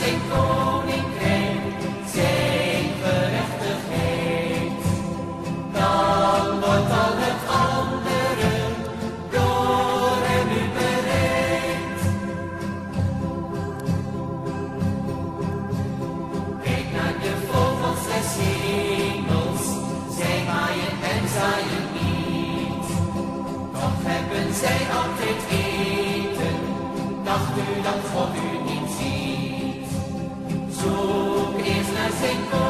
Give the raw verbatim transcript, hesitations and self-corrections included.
zijn koninkrijk, zijn gerechtigheid, dan wordt al het andere door hem u bereikt. Kijk naar de vogels des hemels, zij maaien en zaaien niet, toch hebben zij altijd eten. Dacht u dat God u niet ziet? Zoek eerst naar zijn koninkrijk.